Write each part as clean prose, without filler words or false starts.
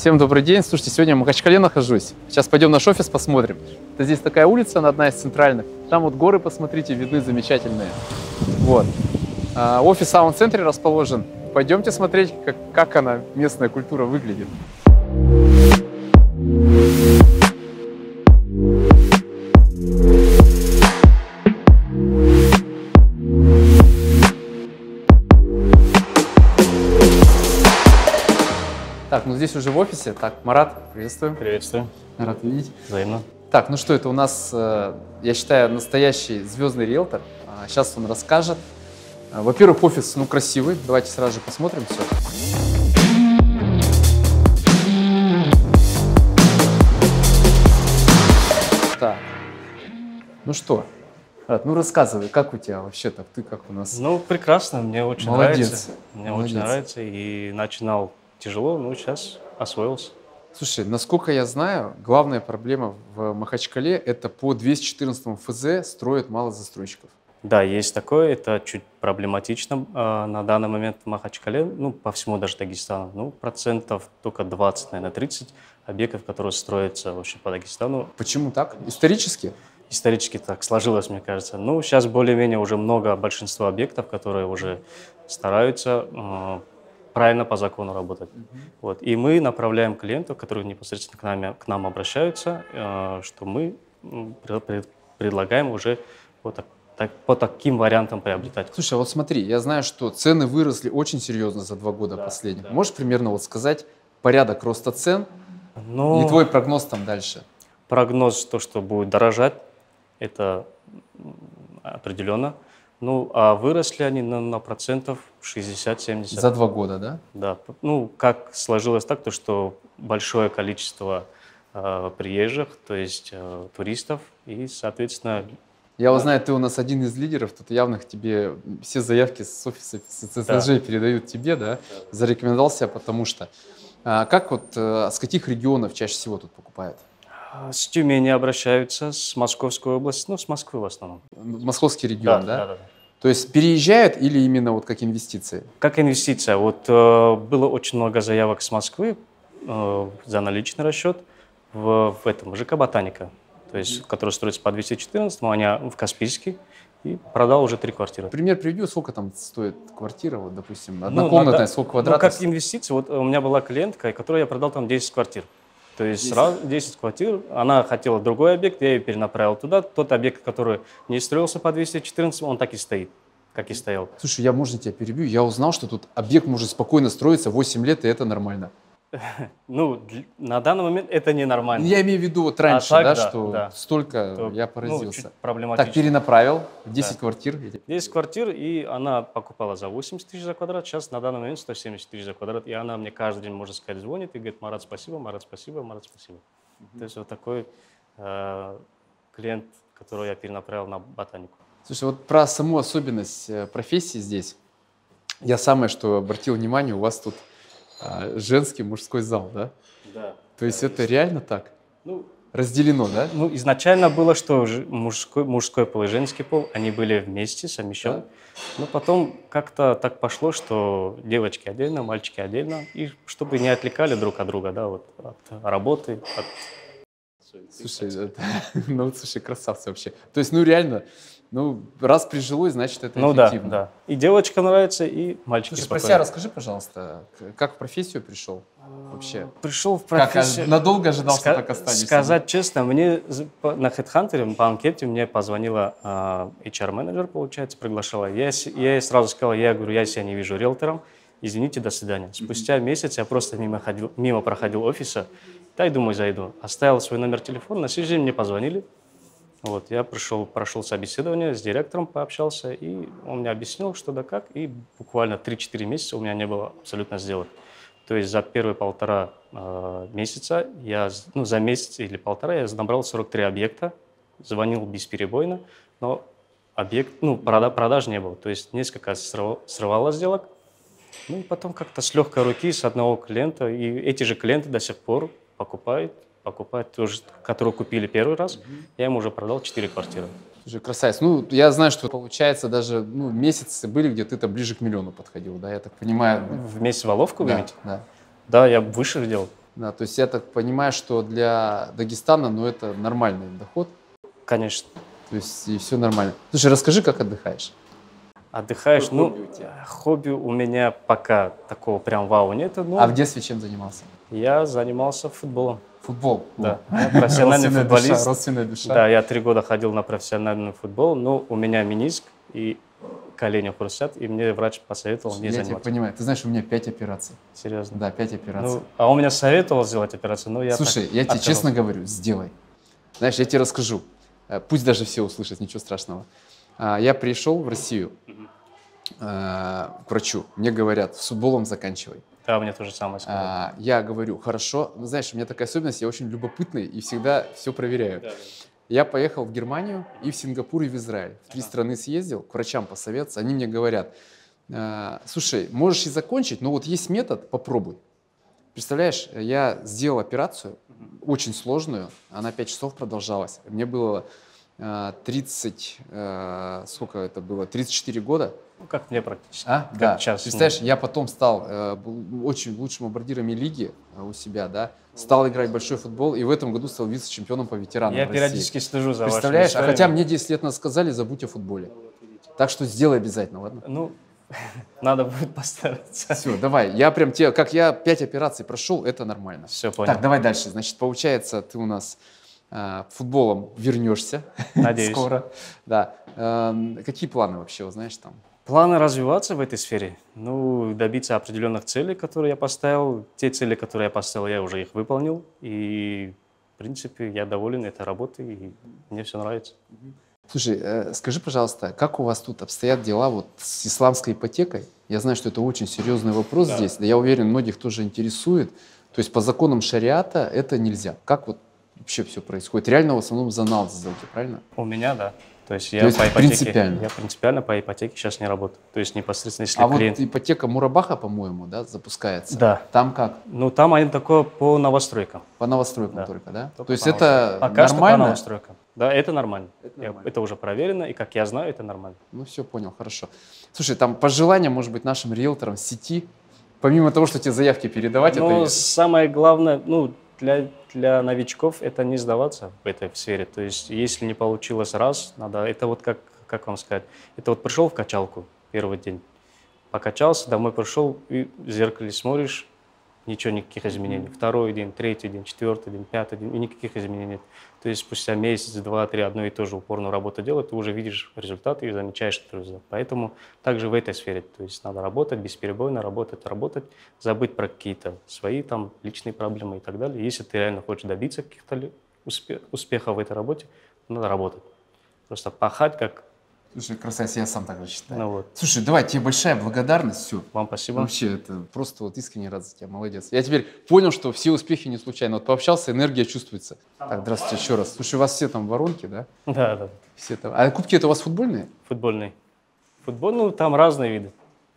Всем добрый день. Слушайте, сегодня я в Махачкале нахожусь. Сейчас пойдем в наш офис посмотрим. Это здесь такая улица, она одна из центральных. Там вот горы, посмотрите, видны замечательные. Вот. Офис в самом центре расположен. Пойдемте смотреть, как она, местная культура, выглядит. Так, ну здесь уже в офисе. Так, Марат, приветствую. Приветствую. Рад видеть. Взаимно. Так, ну что, это у нас, я считаю, настоящий звездный риэлтор. Сейчас он расскажет. Во-первых, офис, ну, красивый. Давайте сразу же посмотрим все. Так, ну что, Рад, ну рассказывай, как у тебя вообще так, ты как у нас? Ну, прекрасно, мне очень Молодец. нравится. Мне Молодец. очень нравится, и начинал тяжело, но сейчас освоился. Слушай, насколько я знаю, главная проблема в Махачкале – это по 214 ФЗ строят мало застройщиков. Да, есть такое, это чуть проблематично на данный момент в Махачкале, ну, по всему даже Дагестану. Ну, процентов только 20, наверное, 30 объектов, которые строятся вообще по Дагестану. Почему так? Исторически? Исторически так сложилось, мне кажется. Ну, сейчас более-менее уже большинство объектов, которые уже стараются правильно по закону работать. Вот. И мы направляем клиентов, которые непосредственно к нам обращаются, что мы предлагаем уже по таким вариантам приобретать. Слушай, а вот смотри, я знаю, что цены выросли очень серьезно за 2 года последних. Да. Можешь примерно вот сказать порядок роста цен и твой прогноз там дальше? Прогноз, что будет дорожать, это определенно. Ну, а выросли они на процентов 60-70. За 2 года, да? Да. Ну, как сложилось так, то что большое количество приезжих, то есть туристов, и, соответственно... Я узнаю, ты у нас один из лидеров, тут явных тебе все заявки с офиса СССР передают тебе, да? Зарекомендовал себя, потому что... Как вот, с каких регионов чаще всего тут покупают? С Тюмени обращаются, с Московской области, ну, с Москвы в основном. Московский регион, да? Да. То есть переезжают или именно вот как инвестиции? Как инвестиция. Вот было очень много заявок с Москвы за наличный расчет в этом ЖК «Ботаника», то есть, который строится по 214, они в Каспийске, и продал уже 3 квартиры. Пример приведу, сколько там стоит квартира, вот, допустим, однокомнатная, сколько квадратов? Ну, как инвестиция, вот у меня была клиентка, которой я продал там 10 квартир. То есть сразу 10 квартир, она хотела другой объект, я ее перенаправил туда. Тот объект, который не строился по 214, он так и стоит, как и стоял. Слушай, можно тебя перебью? Я узнал, что тут объект может спокойно строиться 8 лет, и это нормально. Ну, на данный момент это ненормально. Я имею в виду вот раньше, так, да, да, что да. столько я поразился. Ну, чуть проблематично. Так, перенаправил, 10 квартир. 10 квартир, и она покупала за 80 тысяч за квадрат, сейчас на данный момент 170 тысяч за квадрат, и она мне каждый день, можно сказать, звонит и говорит: Марат, спасибо, Марат, спасибо, Марат, спасибо. То есть вот такой клиент, которого я перенаправил на Ботанику. Слушай, вот про саму особенность профессии здесь, я самое, что обратил внимание, у вас тут женский, мужской зал, да? Да. То есть это реально так? Ну, разделено, да? Ну, изначально было, что мужской пол и женский пол, они были вместе, совмещены. Да. Но потом как-то так пошло, что девочки отдельно, мальчики отдельно, и чтобы не отвлекали друг от друга, да, вот от работы, от... Слушай, слушай, красавцы вообще. То есть, ну реально, ну раз прижилось, значит это эффективно. Да. И девочкам нравится, и мальчики. Слушай, про себя расскажи, пожалуйста, как в профессию пришел вообще? Пришел в профессию. Как, надолго ожидал, что так останешься? Сказать честно, мне на HeadHunter по анкете мне позвонила HR-менеджер, получается, приглашала. Я ей сразу сказал, я говорю, я себя не вижу риэлтором, извините, до свидания. Спустя месяц я просто мимо проходил офиса, да и думаю, зайду. Оставил свой номер телефона, на следующий день мне позвонили. Вот, я прошел собеседование, с директором пообщался, и он мне объяснил, что да как, и буквально 3-4 месяца у меня не было абсолютно сделок. То есть за первые 1,5 месяца, за месяц или полтора я набрал 43 объекта, звонил бесперебойно, но продаж не было. То есть несколько срывало сделок, ну и потом как-то с легкой руки с одного клиента, и эти же клиенты до сих пор покупают тоже, которые купили первый раз, я им уже продал 4 квартиры. Слушай, красавец. Ну, я знаю, что получается даже месяцы были, где ты ближе к 1 миллиону подходил, да, я так понимаю. В месяц Воловку, вы имеете? Да. Да, я выше делал. Да, то есть я так понимаю, что для Дагестана, ну, это нормальный доход. Конечно. То есть и все нормально. Слушай, расскажи, как отдыхаешь? Отдыхаешь? Какое Ну, хобби у тебя? хобби у меня пока такого прям вау нет. А Но в детстве чем занимался? я занимался футболом. Футбол. Да, О. я профессиональный Родственная душа, футболист. родственная душа. Да, я 3 года ходил на профессиональный футбол, но у меня мениск и колени хрустят, и мне врач посоветовал не Я тебя заниматься. понимаю. Ты знаешь, у меня 5 операций. Серьезно. Да, 5 операций. Ну, а он меня советовал сделать операцию, но я Слушай, так я тебе отказался. честно говорю, сделай. Знаешь, я тебе расскажу. Пусть даже все услышат, ничего страшного. Я пришел в Россию к врачу. Мне говорят, с футболом заканчивай. Да, мне тоже самое сказали. Я говорю, хорошо. Ну, знаешь, у меня такая особенность, я очень любопытный и всегда все проверяю. Я поехал в Германию и в Сингапур, и в Израиль. В 3 страны съездил, к врачам посоветоваться. Они мне говорят, слушай, можешь и закончить, но вот есть метод, попробуй. Представляешь, я сделал операцию, очень сложную, она 5 часов продолжалась. Мне было сколько это было, 34 года. Ну, как мне практически. Да. Как сейчас. Представляешь, я потом стал был очень лучшим бомбардирами лиги у себя, да, стал играть в большой футбол и в этом году стал вице-чемпионом по ветеранам Я в России. периодически слежу за вашими Представляешь, а историями. хотя мне 10 лет назад сказали, забудь о футболе. Так что сделай обязательно, ладно? Ну, надо будет постараться. Все, давай, я прям тебе, как я 5 операций прошел, это нормально. Все, понял. Так, давай дальше. Значит, получается, ты у нас футболом вернешься Надеюсь. скоро. Да. Какие планы вообще, знаешь, там? Планы развиваться в этой сфере, ну, добиться определенных целей, которые я поставил. Те цели, которые я поставил, я уже их выполнил. И, в принципе, я доволен этой работой, и мне все нравится. Слушай, скажи, пожалуйста, как у вас тут обстоят дела вот с исламской ипотекой? Я знаю, что это очень серьезный вопрос здесь, да я уверен, многих тоже интересует. То есть по законам шариата это нельзя. Как вот вообще все происходит? Реально в основном за налог сделки, правильно? У меня, да. То есть я То есть по ипотеке, принципиально? я принципиально по ипотеке сейчас не работаю. То есть непосредственно, если А клиент... вот ипотека Мурабаха, по-моему, да, запускается? Да. Там как? Ну, там они такое по новостройкам. По новостройкам Да. только, да? Только То есть по это Пока что по нормально? новостройкам. Да, это нормально. Это нормально. Это уже проверено, и как я знаю, это нормально. Ну все, понял, хорошо. Слушай, там пожелания, может быть, нашим риэлторам сети, помимо того, что тебе заявки передавать, Но это... самое главное, ну, для новичков это не сдаваться в этой сфере. То есть, если не получилось раз, надо, это вот как вам сказать, это вот пришел в качалку первый день, покачался, домой пришел, и в зеркале смотришь, ничего, никаких изменений. Второй день, третий день, четвертый день, пятый день, и никаких изменений нет. То есть спустя месяц, два, три, одну и ту же упорную работу делать, ты уже видишь результаты и замечаешь этот результат. Поэтому также в этой сфере, то есть надо работать, бесперебойно работать, забыть про какие-то свои там личные проблемы и так далее. Если ты реально хочешь добиться каких-то успехов в этой работе, надо работать. Просто пахать как... Слушай, красавец, я сам так же считаю. Ну вот. Слушай, давай, тебе большая благодарность, все. Вам спасибо. Вообще, это просто вот искренне рад за тебя, молодец. Я теперь понял, что все успехи не случайно. Вот пообщался, энергия чувствуется. Так, здравствуйте еще раз. Слушай, у вас все там воронки, да? Да, да. Все там. А кубки это у вас футбольные? Футбольный. Футбол, ну, там разные виды.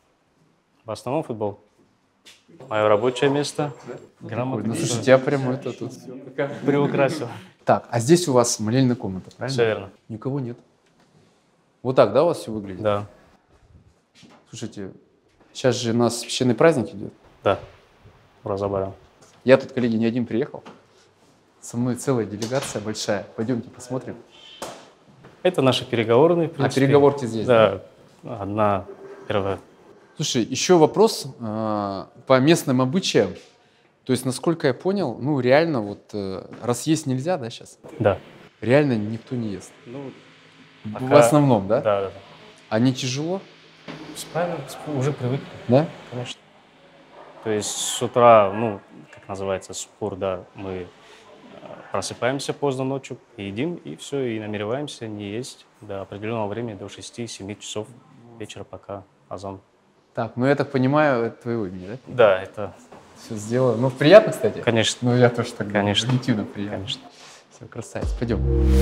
В основном футбол. Мое рабочее место. Грамотно. Ну, слушай, тебя прямо это тут Приукрасил. Так, а здесь у вас молельная комната, правильно? Все верно. Никого нет. Вот так, да, у вас все выглядит? Да. Слушайте, сейчас же у нас священный праздник идет. Да. Разобрал. Я тут, коллеги, не один приехал. Со мной целая делегация большая. Пойдемте посмотрим. Это наши переговорные, в принципе. переговорки здесь, Да. Одна первая. Слушай, еще вопрос по местным обычаям. То есть, насколько я понял, ну реально вот раз есть нельзя, да, сейчас? Да. Реально никто не ест. Ну, В основном, да? Да, да. А не тяжело? Справились, уже привыкли, Да? конечно. То есть с утра, ну, как называется, сухур, да, мы просыпаемся поздно ночью, едим, и все, и намереваемся не есть до определенного времени, до 6-7 часов вечера, пока азан. Так, ну я так понимаю, это твоего имени, да? Да, это, Все сделано. Ну, приятно, кстати? конечно, Ну, я тоже так думаю. Конечно. Объективно приятно. конечно. Все, красавец. Пойдем.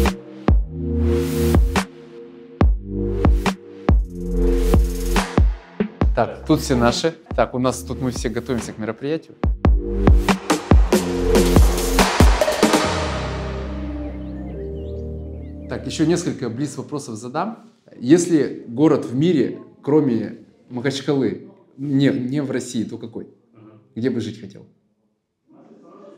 Так, тут все наши. Так, у нас тут мы все готовимся к мероприятию. Так, еще несколько блиц-вопросов задам. Если город в мире, кроме Махачкалы, не в России, то какой? Где бы жить хотел?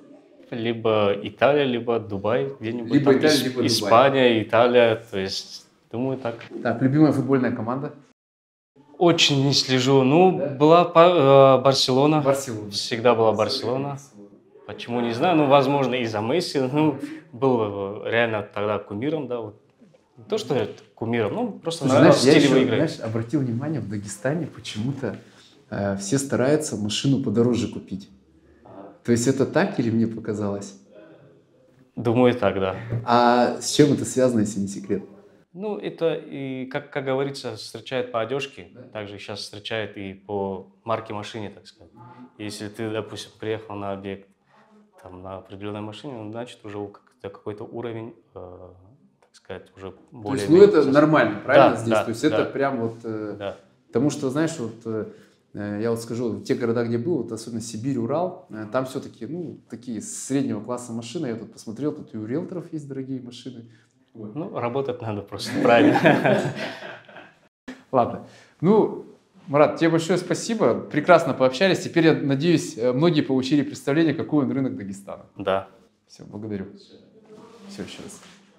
либо Италия, либо Дубай, где-нибудь Либо там, Италия, либо Дубай. Испания, Италия, то есть, думаю, так. Так, любимая футбольная команда? Очень не слежу. Ну, Да? была Барселона. Барселона. Всегда была Барселона. Почему, не знаю. Ну, возможно, из-за Месси. Ну, был реально тогда кумиром, да. Вот. Не то, что это кумиром, ну, просто Слушай, нравилось знаешь, я стилевой еще, игры. знаешь, обратил внимание, в Дагестане почему-то все стараются машину подороже купить. То есть это так или мне показалось? Думаю, так, да. А с чем это связано, если не секрет? Ну, это, и, как говорится, встречают по одежке, также сейчас встречают и по марке машины, так сказать. Если ты, допустим, приехал на объект там, на определенной машине, ну, значит, уже какой-то уровень, так сказать, уже То более... есть, ну это нормально, правильно, Да, здесь? да, То есть да. это прям вот... Да. Потому что, знаешь, вот я вот скажу, в тех городах, где был, вот особенно Сибирь, Урал, там все-таки, ну, такие среднего класса машины. Я тут посмотрел, тут и у риэлторов есть дорогие машины. Вот. Ну, работать надо просто, правильно. Ладно. Ну, Марат, тебе большое спасибо. Прекрасно пообщались. Теперь, я надеюсь, многие получили представление, какой он рынок Дагестана. Да. Все, благодарю. Все, еще раз.